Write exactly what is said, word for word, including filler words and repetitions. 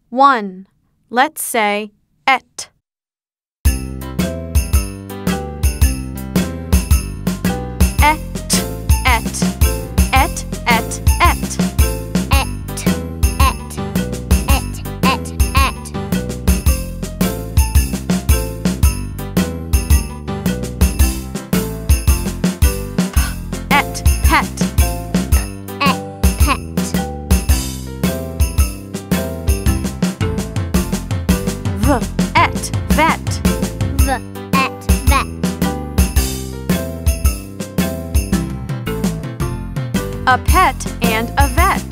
one. Let's say et. Et, et, et, et, et. Et, et, et, et, et. Et, pet. Et, pet. V, et, vet. V, et, vet. A pet and a vet.